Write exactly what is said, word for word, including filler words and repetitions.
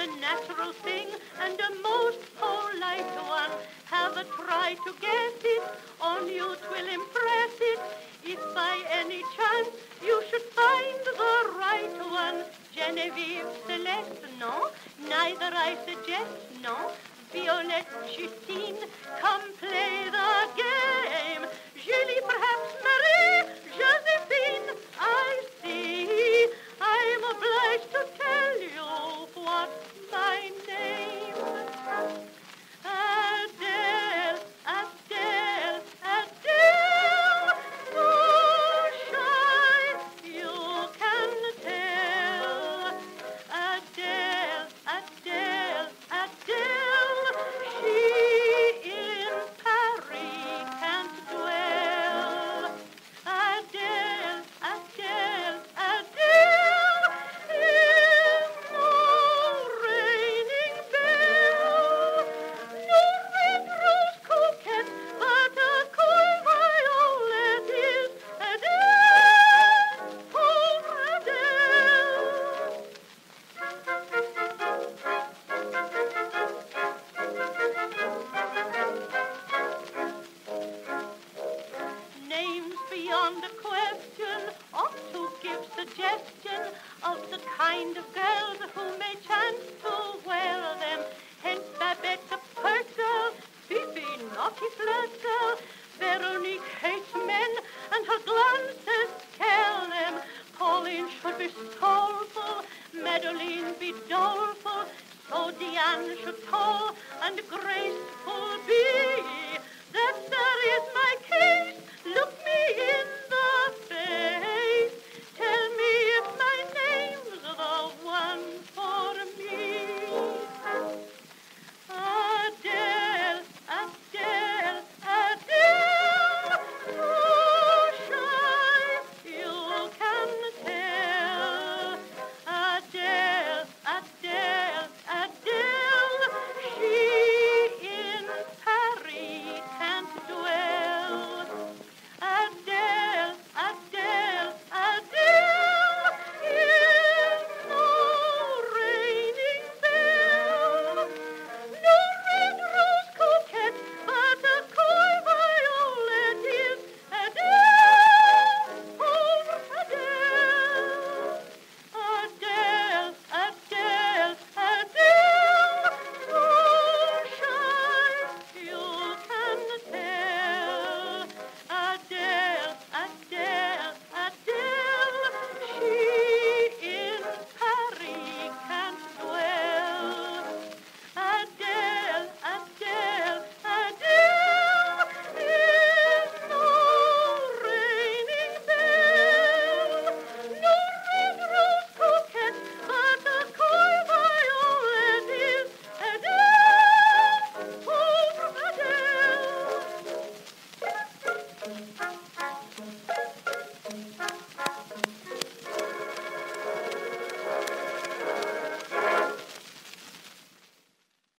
natural thing and a most polite one. Have a try to guess it, on you 'twill impress it. If by any chance you should find the right one. Genevieve, Celeste, no, neither I suggest, no. Violette, Justine, come play the game. Julie, perhaps Marie, Josephine, I see. I'm obliged to tell you what's my name. Adele, Adele, Adele, so shy you can tell. Adele, Adele, Adele, she in Paree can't dwell. Adele, Adele, Adele, is no reigning belle. No red rose coquette, but a cool violet is Adele, poor Adele. Names beyond a question ought to give suggestion of the kind of girls who may chance to wear them. Hence Babette, a pert girl, Fifi, naughty flirt girl, Veronique hates men and her glances tell them. Pauline should be soulful, Madeline be doleful, so Diane should tall and graceful be.